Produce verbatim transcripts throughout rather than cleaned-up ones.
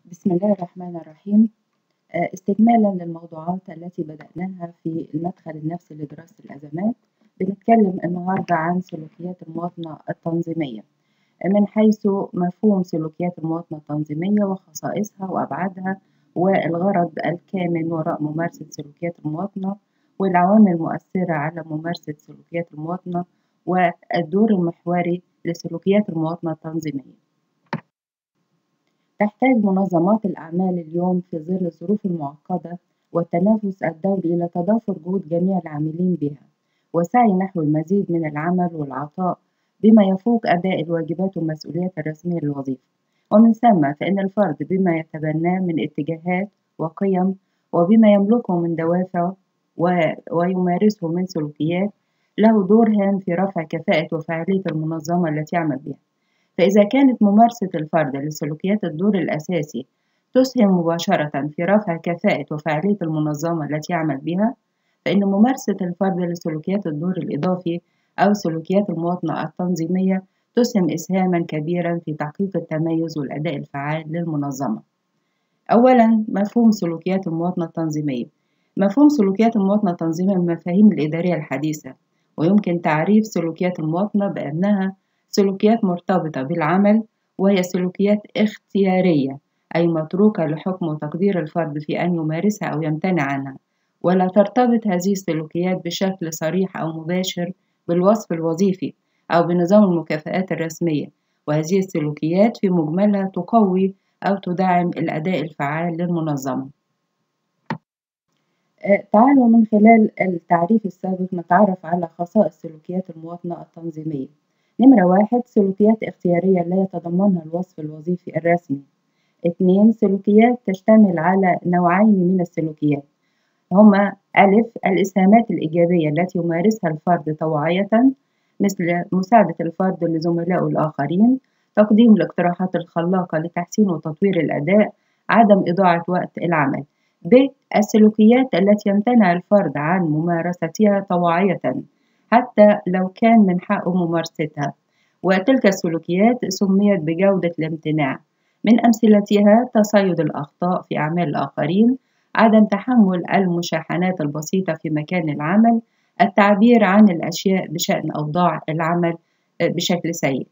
بسم الله الرحمن الرحيم. آه، استكمالا للموضوعات التي بدأناها في المدخل النفسي لدراسة الأزمات، بنتكلم النهاردة عن سلوكيات المواطنة التنظيمية من حيث مفهوم سلوكيات المواطنة التنظيمية وخصائصها وأبعادها والغرض الكامن وراء ممارسة سلوكيات المواطنة والعوامل المؤثرة على ممارسة سلوكيات المواطنة والدور المحوري لسلوكيات المواطنة التنظيمية. تحتاج منظمات الأعمال اليوم في ظل الظروف المعقدة والتنافس الدولي إلى تضافر جهود جميع العاملين بها وسعي نحو المزيد من العمل والعطاء بما يفوق أداء الواجبات والمسؤوليات الرسمية للوظيفة، ومن ثم فإن الفرد بما يتبناه من اتجاهات وقيم وبما يملكه من دوافع ويمارسه من سلوكيات له دور هام في رفع كفاءة وفاعلية المنظمة التي يعمل بها. فإذا كانت ممارسة الفرد لسلوكيات الدور الأساسي تسهم مباشرة في رفع كفاءة وفاعلية المنظمة التي يعمل بها، فإن ممارسة الفرد لسلوكيات الدور الإضافي أو سلوكيات المواطنة التنظيمية تسهم إسهاما كبيرا في تحقيق التميز والأداء الفعال للمنظمة. أولا، مفهوم سلوكيات المواطنة التنظيمية. مفهوم سلوكيات المواطنة التنظيمية من المفاهيم الإدارية الحديثة، ويمكن تعريف سلوكيات المواطنة بأنها سلوكيات مرتبطة بالعمل، وهي سلوكيات اختيارية أي متروكة لحكم وتقدير الفرد في أن يمارسها أو يمتنع عنها، ولا ترتبط هذه السلوكيات بشكل صريح أو مباشر بالوصف الوظيفي أو بنظام المكافآت الرسمية، وهذه السلوكيات في مجملها تقوي أو تدعم الأداء الفعال للمنظمة. تعالوا من خلال التعريف السابق نتعرف على خصائص سلوكيات المواطنة التنظيمية. نمرة واحد، سلوكيات اختيارية لا يتضمنها الوصف الوظيفي الرسمي. اثنين، سلوكيات تشتمل على نوعين من السلوكيات، هما ألف، الإسهامات الإيجابية التي يمارسها الفرد طوعية مثل مساعدة الفرد لزملائه الآخرين، تقديم الاقتراحات الخلاقة لتحسين وتطوير الأداء، عدم إضاعة وقت العمل. ب، السلوكيات التي يمتنع الفرد عن ممارستها طوعية حتى لو كان من حقه ممارستها، وتلك السلوكيات سميت بجودة الامتناع. من أمثلتها تصيد الأخطاء في أعمال الآخرين، عدم تحمل المشاحنات البسيطة في مكان العمل، التعبير عن الأشياء بشأن أوضاع العمل بشكل سيء.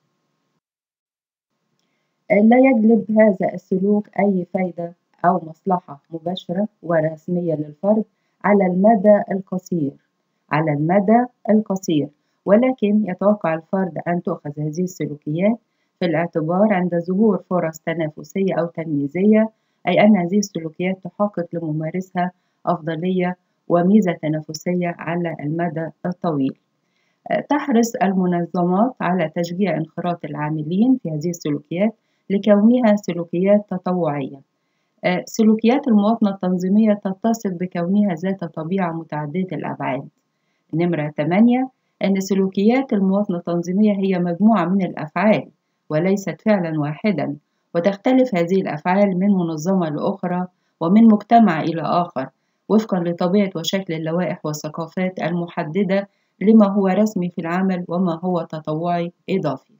لا يجلب هذا السلوك أي فائدة أو مصلحة مباشرة ورسمية للفرد على المدى القصير على المدى القصير ولكن يتوقع الفرد أن تؤخذ هذه السلوكيات في الاعتبار عند ظهور فرص تنافسية أو تمييزية، أي أن هذه السلوكيات تحقق لممارسها أفضلية وميزة تنافسية على المدى الطويل. تحرص المنظمات على تشجيع انخراط العاملين في هذه السلوكيات لكونها سلوكيات تطوعية. سلوكيات المواطنة التنظيمية تتصف بكونها ذات طبيعة متعددة الأبعاد. نمرة ثمانية، أن سلوكيات المواطنة التنظيمية هي مجموعة من الأفعال وليست فعلا واحدا، وتختلف هذه الأفعال من منظمة لأخرى ومن مجتمع إلى آخر وفقا لطبيعة وشكل اللوائح والثقافات المحددة لما هو رسمي في العمل وما هو تطوعي إضافي.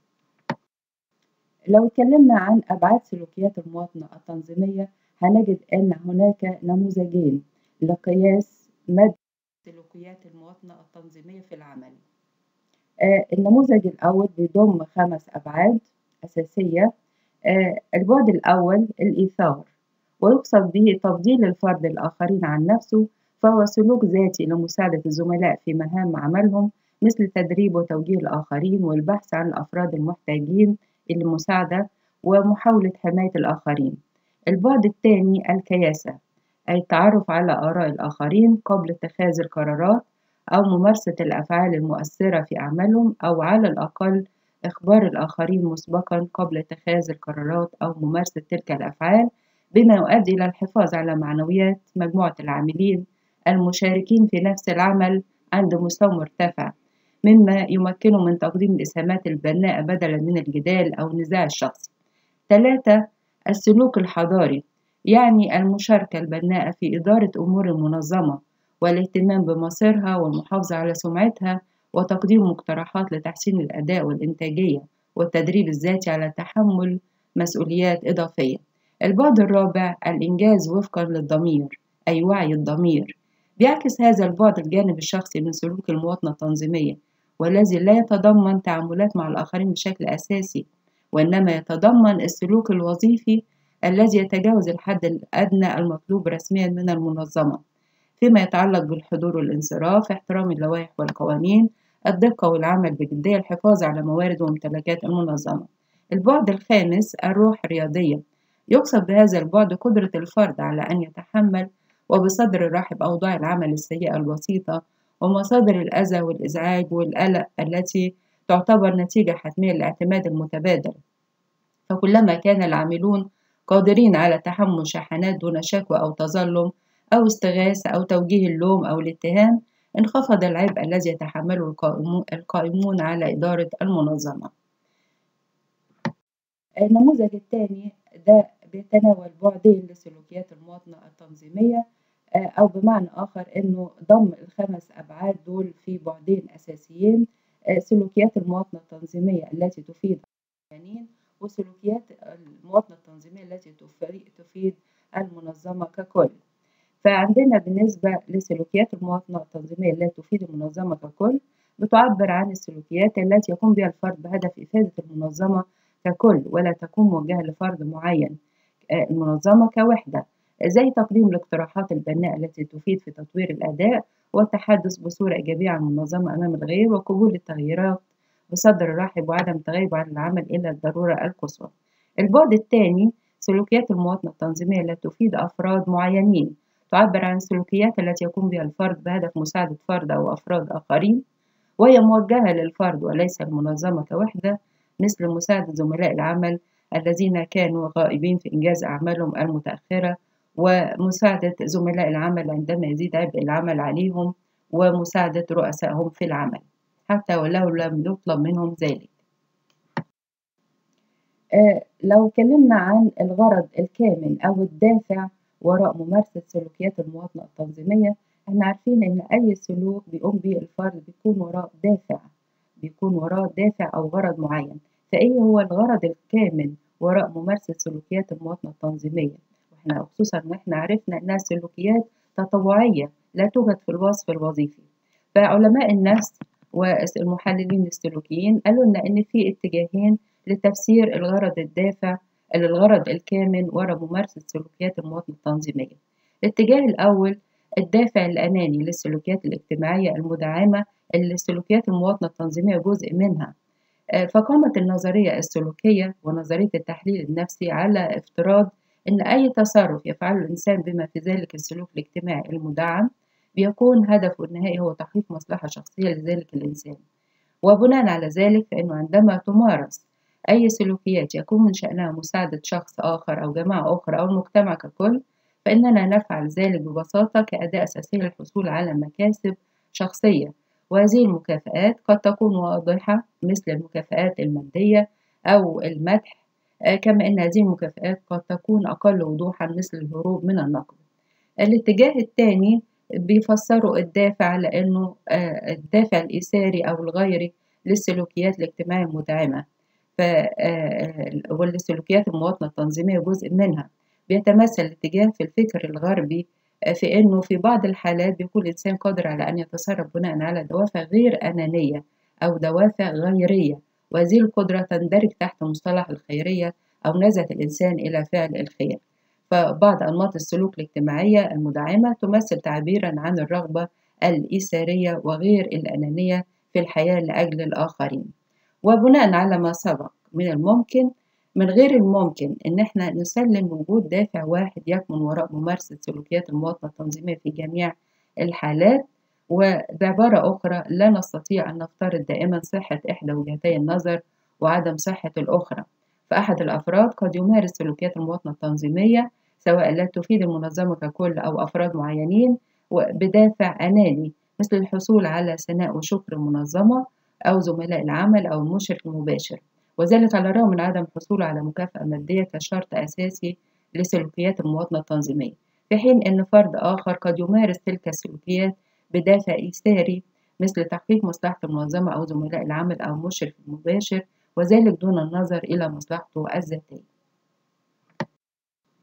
لو اتكلمنا عن أبعاد سلوكيات المواطنة التنظيمية هنجد أن هناك نموذجين لقياس مدى سلوكيات المواطنة التنظيمية في العمل. آه النموذج الأول بيضم خمس أبعاد أساسية. آه البعد الأول الإيثار، ويقصد به تفضيل الفرد الآخرين عن نفسه، فهو سلوك ذاتي لمساعدة الزملاء في مهام عملهم مثل تدريب وتوجيه الآخرين والبحث عن الأفراد المحتاجين للمساعدة ومحاولة حماية الآخرين. البعد الثاني الكياسة، أي التعرف على آراء الآخرين قبل اتخاذ القرارات أو ممارسة الأفعال المؤثرة في أعمالهم، أو على الأقل إخبار الآخرين مسبقا قبل اتخاذ القرارات أو ممارسة تلك الأفعال، بما يؤدي إلى الحفاظ على معنويات مجموعة العاملين المشاركين في نفس العمل عند مستوى مرتفع، مما يمكنه من تقديم الإسهامات البناءة بدلا من الجدال أو النزاع الشخصي. ثلاثة، السلوك الحضاري، يعني المشاركة البناءة في إدارة أمور المنظمة والاهتمام بمصيرها والمحافظة على سمعتها وتقديم مقترحات لتحسين الأداء والإنتاجية والتدريب الذاتي على تحمل مسؤوليات إضافية. البعد الرابع الإنجاز وفقا للضمير أي وعي الضمير. بيعكس هذا البعد الجانب الشخصي من سلوك المواطنة التنظيمية، والذي لا يتضمن تعاملات مع الآخرين بشكل أساسي، وإنما يتضمن السلوك الوظيفي الذي يتجاوز الحد الأدنى المطلوب رسميا من المنظمة فيما يتعلق بالحضور والانصراف، احترام اللوائح والقوانين، الدقة والعمل بجدية، الحفاظ على موارد وممتلكات المنظمة. البعد الخامس الروح الرياضية. يقصد بهذا البعد قدرة الفرد على أن يتحمل وبصدر رحب أوضاع العمل السيئة البسيطة ومصادر الأذى والإزعاج والقلق التي تعتبر نتيجة حتمية للاعتماد المتبادل. فكلما كان العاملون قادرين على تحمل شحنات دون شكوى أو تظلم أو استغاثة أو توجيه اللوم أو الاتهام، انخفض العبء الذي يتحمله القائمون على إدارة المنظمة. النموذج الثاني ده بيتناول بعدين لسلوكيات المواطنة التنظيمية، أو بمعنى آخر إنه ضم الخمس أبعاد دول في بعدين أساسيين: سلوكيات المواطنة التنظيمية التي تفيد القوانين، وسلوكيات المواطنة التنظيمية التي تفيد المنظمة ككل. فعندنا بالنسبة لسلوكيات المواطنة التنظيمية التي تفيد المنظمة ككل، بتعبر عن السلوكيات التي يقوم بها الفرد بهدف إفادة المنظمة ككل، ولا تكون موجهة لفرد معين، المنظمة كوحدة، زي تقديم الاقتراحات البناءة التي تفيد في تطوير الأداء والتحدث بصورة إيجابية عن المنظمة أمام الغير، وقبول التغييرات بصدر رحب وعدم التغيب عن العمل إلى الضرورة القصوى. البعد الثاني سلوكيات المواطنة التنظيمية التي تفيد أفراد معينين، تعبر عن السلوكيات التي يقوم بها الفرد بهدف مساعدة فرد أو أفراد آخرين، وهي موجهة للفرد وليس المنظمة كوحدة، مثل مساعدة زملاء العمل الذين كانوا غائبين في إنجاز أعمالهم المتأخرة، ومساعدة زملاء العمل عندما يزيد عبء العمل عليهم، ومساعدة رؤسائهم في العمل حتى ولو لم يطلب منهم ذلك. آه لو اتكلمنا عن الغرض الكامن أو الدافع وراء ممارسة سلوكيات المواطنة التنظيمية، احنا عارفين إن أي سلوك بيقوم به الفرد بيكون وراه دافع بيكون وراه دافع أو غرض معين. فإيه هو الغرض الكامن وراء ممارسة سلوكيات المواطنة التنظيمية؟ وإحنا خصوصا وإحنا عرفنا إنها سلوكيات تطوعية لا توجد في الوصف الوظيفي. فعلماء النفس والمحللين السلوكيين قالوا لنا إن في اتجاهين لتفسير الغرض الدافع الغرض الكامن وراء ممارسة سلوكيات المواطنة التنظيمية. الاتجاه الأول الدافع الأناني للسلوكيات الاجتماعية المدعمة اللي سلوكيات المواطنة التنظيمية جزء منها. فقامت النظرية السلوكية ونظرية التحليل النفسي على افتراض أن أي تصرف يفعله الإنسان بما في ذلك السلوك الاجتماعي المدعم بيكون هدفه النهائي هو تحقيق مصلحة شخصية لذلك الإنسان. وبناء على ذلك فإنه عندما تمارس أي سلوكيات يكون من شأنها مساعدة شخص آخر أو جماعة أخرى أو المجتمع ككل، فإننا نفعل ذلك ببساطة كأداة أساسية للحصول على مكاسب شخصية. وهذه المكافآت قد تكون واضحة مثل المكافآت المادية أو المدح، كما أن هذه المكافآت قد تكون أقل وضوحا مثل الهروب من النقد. الاتجاه الثاني بيفسروا الدافع على أنه الدافع الإيثاري أو الغيري للسلوكيات الاجتماعية المدعمة، والسلوكيات المواطنة التنظيمية جزء منها. بيتمثل الاتجاه في الفكر الغربي في أنه في بعض الحالات بيكون الإنسان قادر على أن يتصرف بناء على دوافع غير أنانية أو دوافع غيرية، وهذه القدرة تندرج تحت مصطلح الخيرية أو نزعة الإنسان إلى فعل الخير. فبعض أنماط السلوك الاجتماعية المدعمة تمثل تعبيرا عن الرغبة الإيثارية وغير الأنانية في الحياة لأجل الآخرين. وبناء على ما سبق من الممكن من غير الممكن إن احنا نسلم وجود دافع واحد يكمن وراء ممارسة سلوكيات المواطنة التنظيمية في جميع الحالات. وبعبارة أخرى لا نستطيع أن نفترض دائما صحة إحدى وجهتي النظر وعدم صحة الأخرى. فأحد الأفراد قد يمارس سلوكيات المواطنة التنظيمية سواء لا تفيد المنظمة ككل أو أفراد معينين بدافع أناني مثل الحصول على ثناء وشكر المنظمة أو زملاء العمل أو المشرف المباشر، وذلك على الرغم من عدم الحصول على مكافأة مادية كشرط أساسي لسلوكيات المواطنة التنظيمية، في حين أن فرد آخر قد يمارس تلك السلوكيات بدافع إيثاري مثل تحقيق مصلحة المنظمة أو زملاء العمل أو المشرف المباشر، وذلك دون النظر إلى مصلحته الذاتية.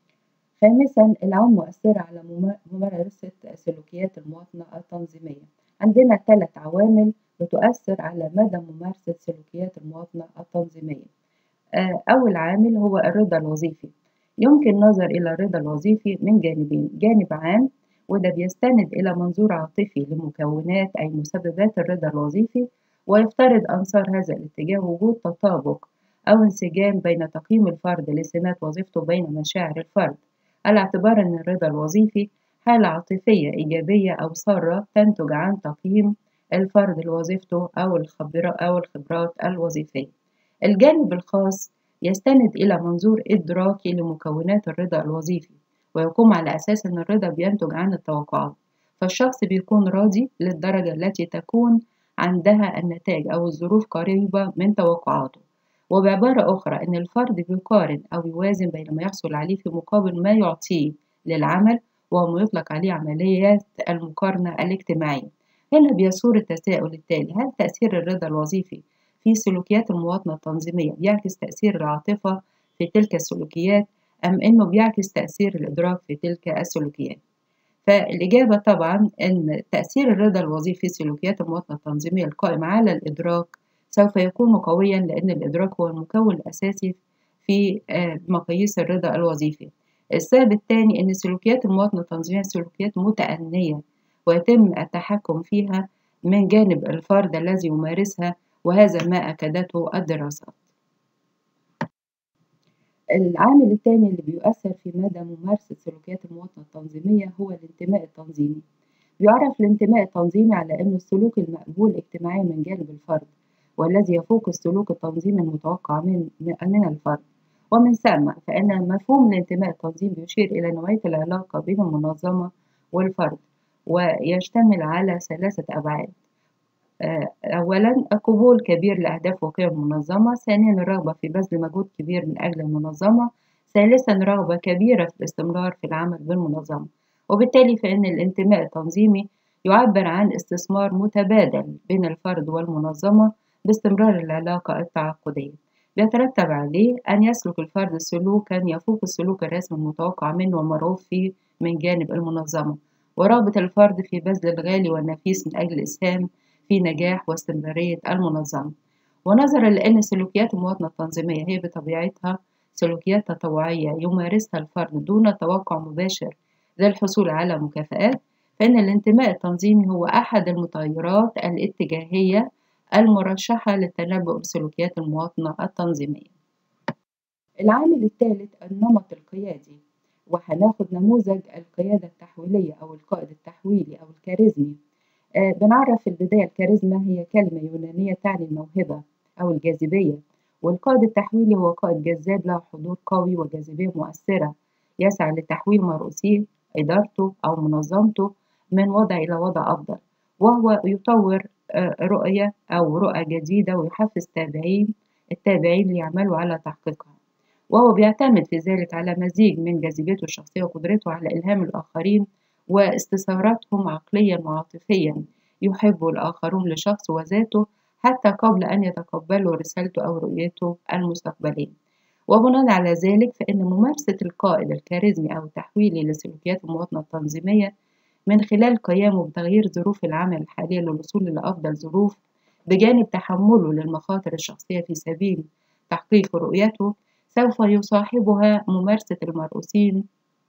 خامسا العوامل المؤثرة على ممارسة سلوكيات المواطنة التنظيمية. عندنا ثلاث عوامل بتؤثر على مدى ممارسة سلوكيات المواطنة التنظيمية. أول عامل هو الرضا الوظيفي. يمكن النظر إلى الرضا الوظيفي من جانبين: جانب عام وده بيستند إلى منظور عاطفي لمكونات أي مسببات الرضا الوظيفي، ويفترض أنصار هذا الاتجاه وجود تطابق أو انسجام بين تقييم الفرد لسمات وظيفته وبين مشاعر الفرد، على اعتبار أن الرضا الوظيفي حالة عاطفية إيجابية أو سارة تنتج عن تقييم الفرد لوظيفته أو الخبرات أو الخبرات الوظيفية. الجانب الخاص يستند إلى منظور إدراكي لمكونات الرضا الوظيفي، ويقوم على أساس أن الرضا بينتج عن التوقعات، فالشخص بيكون راضي للدرجة التي تكون عندها النتائج أو الظروف قريبة من توقعاته. وبعبارة أخرى أن الفرد بيقارن أو يوازن بين ما يحصل عليه في مقابل ما يعطيه للعمل، وهو ما يطلق عليه عمليات المقارنة الاجتماعية. هنا بيثور التساؤل التالي: هل تأثير الرضا الوظيفي في سلوكيات المواطنة التنظيمية بيعكس تأثير العاطفة في تلك السلوكيات، أم إنه بيعكس تأثير الإدراك في تلك السلوكيات؟ فالإجابة طبعا أن تأثير الرضا الوظيفي في سلوكيات المواطنة التنظيمية القائمة على الإدراك سوف يكون قويا، لأن الإدراك هو المكون الأساسي في مقاييس الرضا الوظيفي. السبب الثاني أن سلوكيات المواطنة التنظيمية سلوكيات متأنية، ويتم التحكم فيها من جانب الفرد الذي يمارسها، وهذا ما أكدته الدراسات. العامل الثاني اللي بيؤثر في مدى ممارسة سلوكيات المواطنة التنظيمية هو الانتماء التنظيمي. بيعرف الانتماء التنظيمي على أنه السلوك المقبول اجتماعيا من جانب الفرد، والذي يفوق السلوك التنظيمي المتوقع من من الفرد. ومن ثم فإن مفهوم الانتماء التنظيمي يشير إلى نوعية العلاقة بين المنظمة والفرد، ويشتمل على ثلاثة أبعاد: أولاً قبول كبير لأهداف وقيم المنظمة، ثانياً الرغبة في بذل مجهود كبير من أجل المنظمة، ثالثاً رغبة كبيرة في الاستمرار في العمل بالمنظمة. وبالتالي فإن الانتماء التنظيمي يعبر عن استثمار متبادل بين الفرد والمنظمة باستمرار العلاقة التعاقدية، بيترتب عليه أن يسلك الفرد سلوكاً يفوق السلوك الرسمي المتوقع منه والمرغوب فيه من جانب المنظمة، ورغبة الفرد في بذل الغالي والنفيس من أجل الإسهام في نجاح واستمرارية المنظمة. ونظرا لأن سلوكيات المواطنة التنظيمية هي بطبيعتها سلوكيات تطوعية يمارسها الفرد دون توقع مباشر للحصول على مكافآت، فإن الانتماء التنظيمي هو أحد المتغيرات الاتجاهية المرشحة للتنبؤ بسلوكيات المواطنة التنظيمية. العامل الثالث النمط القيادي، وهناخد نموذج القيادة التحويلية أو القائد التحويلي أو الكاريزمي. آه بنعرف في البداية الكاريزما هي كلمة يونانية تعني الموهبة أو الجاذبية، والقائد التحويلي هو قائد جذاب له حضور قوي وجاذبية مؤثرة، يسعى لتحويل مرؤوسيه إدارته أو منظمته من وضع إلى وضع أفضل، وهو يطور آه رؤية أو رؤى جديدة ويحفز التابعين التابعين ليعملوا على تحقيقها، وهو بيعتمد في ذلك على مزيج من جاذبيته الشخصية وقدرته على إلهام الآخرين واستثارتهم عقليا وعاطفيا. يحب الآخرون لشخص وذاته حتى قبل أن يتقبلوا رسالته أو رؤيته المستقبلية. وبناء على ذلك فإن ممارسة القائد الكاريزمي أو التحويلي لسلوكيات المواطنة التنظيمية من خلال قيامه بتغيير ظروف العمل الحالية للوصول لأفضل ظروف، بجانب تحمله للمخاطر الشخصية في سبيل تحقيق رؤيته، سوف يصاحبها ممارسة المرؤوسين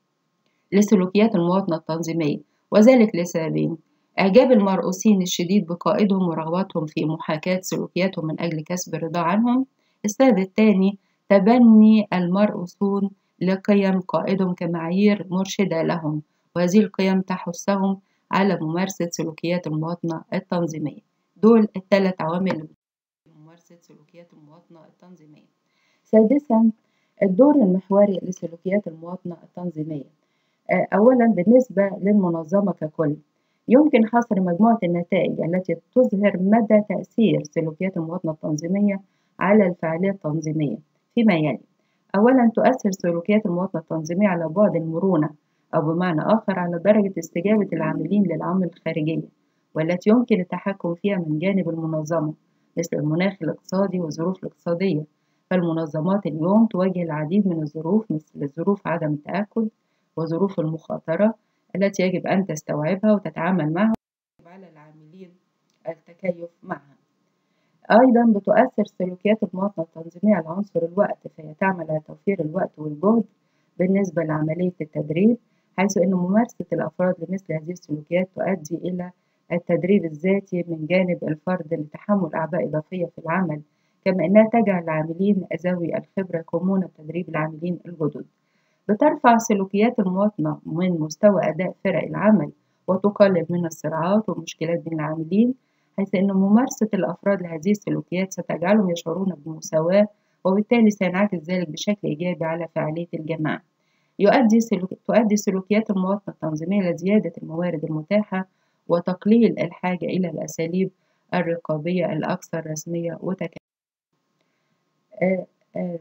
لسلوكيات المواطنة التنظيمية، وذلك لسببين: إعجاب المرؤوسين الشديد بقائدهم ورغبتهم في محاكاة سلوكياتهم من أجل كسب الرضا عنهم. السبب الثاني تبني المرؤوسون لقيم قائدهم كمعايير مرشدة لهم، وهذه القيم تحثهم على ممارسة سلوكيات المواطنة التنظيمية. دول الثلاث عوامل لممارسة سلوكيات المواطنة التنظيمية. سادساً الدور المحوري لسلوكيات المواطنة التنظيمية. أولاً بالنسبة للمنظمة ككل، يمكن حصر مجموعة النتائج التي تظهر مدى تأثير سلوكيات المواطنة التنظيمية على الفعالية التنظيمية فيما يلي. أولاً تؤثر سلوكيات المواطنة التنظيمية على بعد المرونة، أو بمعنى آخر على درجة استجابة العاملين للعوامل الخارجية والتي يمكن التحكم فيها من جانب المنظمة، مثل المناخ الاقتصادي والظروف الاقتصادية. فالمنظمات اليوم تواجه العديد من الظروف، مثل ظروف عدم التأكد وظروف المخاطرة التي يجب أن تستوعبها وتتعامل معها، على العاملين التكيف معها. أيضا بتؤثر سلوكيات المواطنة التنظيمية على عنصر الوقت، فهي تعمل على توفير الوقت والجهد بالنسبة لعملية التدريب، حيث أن ممارسة الأفراد لمثل هذه السلوكيات تؤدي إلى التدريب الذاتي من جانب الفرد لتحمل أعباء إضافية في العمل، كما أنها تجعل العاملين ذوي الخبرة يقومون بتدريب العاملين الجدد. بترفع سلوكيات المواطنة من مستوى أداء فرق العمل وتقلل من الصراعات والمشكلات بين العاملين، حيث أن ممارسة الأفراد لهذه السلوكيات ستجعلهم يشعرون بالمساواة، وبالتالي سينعكس ذلك بشكل إيجابي على فعالية الجماعة. يؤدي سلوك... تؤدي سلوكيات المواطنة التنظيمية لزيادة الموارد المتاحة وتقليل الحاجة إلى الأساليب الرقابية الأكثر رسمية وتكامل. آه آه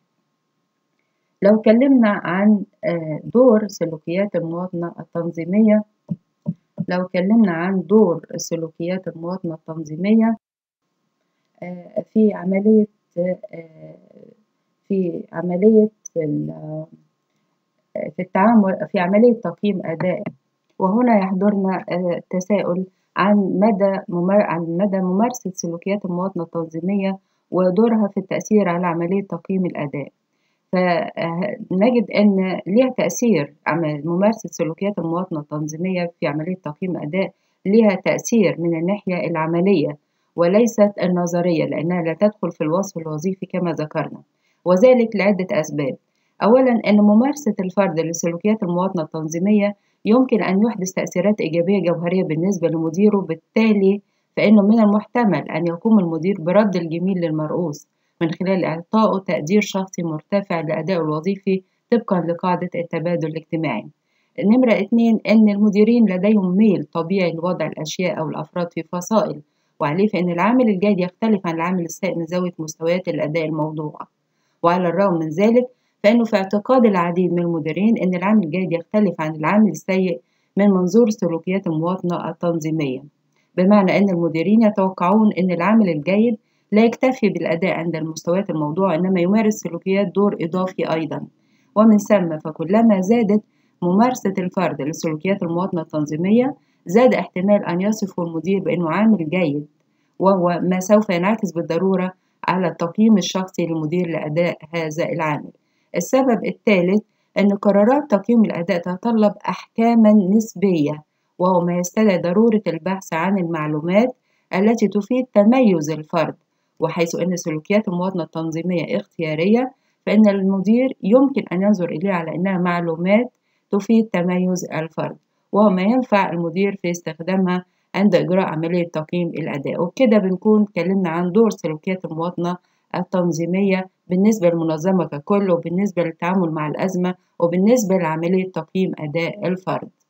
لو اتكلمنا عن آه دور سلوكيات المواطنة التنظيمية لو اتكلمنا عن دور سلوكيات المواطنة التنظيمية آه في عملية آه في عملية في التعامل في عملية تقييم أداء. وهنا يحضرنا التساؤل عن مدى عن مدى ممارسة سلوكيات المواطنة التنظيمية ودورها في التأثير على عملية تقييم الأداء. فنجد أن ليها تأثير ممارسة سلوكيات المواطنة التنظيمية في عملية تقييم أداء، ليها تأثير من الناحية العملية وليست النظرية، لأنها لا تدخل في الوصف الوظيفي كما ذكرنا، وذلك لعدة أسباب. أولاً، أن ممارسة الفرد لسلوكيات المواطنة التنظيمية يمكن أن يحدث تأثيرات إيجابية جوهرية بالنسبة لمديره، بالتالي فإنه من المحتمل أن يقوم المدير برد الجميل للمرؤوس من خلال إعطائه تقدير شخصي مرتفع لأدائه الوظيفي طبقاً لقاعدة التبادل الاجتماعي. نمرة اتنين، أن المديرين لديهم ميل طبيعي لوضع الأشياء أو الأفراد في فصائل، وعليه فإن العامل الجيد يختلف عن العامل السيء من زاوية مستويات الأداء الموضوعة. وعلى الرغم من ذلك فإنه في اعتقاد العديد من المديرين أن العامل الجيد يختلف عن العامل السيء من منظور سلوكيات المواطنة التنظيمية، بمعنى أن المديرين يتوقعون أن العامل الجيد لا يكتفي بالأداء عند المستويات الموضوعة، إنما يمارس سلوكيات دور إضافي أيضا. ومن ثم فكلما زادت ممارسة الفرد لسلوكيات المواطنة التنظيمية زاد احتمال أن يصفه المدير بأنه عامل جيد، وهو ما سوف ينعكس بالضرورة على التقييم الشخصي للمدير لأداء هذا العامل. السبب الثالث أن قرارات تقييم الأداء تتطلب أحكاما نسبية، وهو ما يستدعي ضرورة البحث عن المعلومات التي تفيد تميز الفرد. وحيث أن سلوكيات المواطنة التنظيمية اختيارية، فإن المدير يمكن أن ينظر إليها على أنها معلومات تفيد تميز الفرد، وهو ما ينفع المدير في استخدامها عند إجراء عملية تقييم الأداء. وبكده بنكون اتكلمنا عن دور سلوكيات المواطنة التنظيمية بالنسبة للمنظمة ككل، وبالنسبة للتعامل مع الأزمة، وبالنسبة لعملية تقييم أداء الفرد.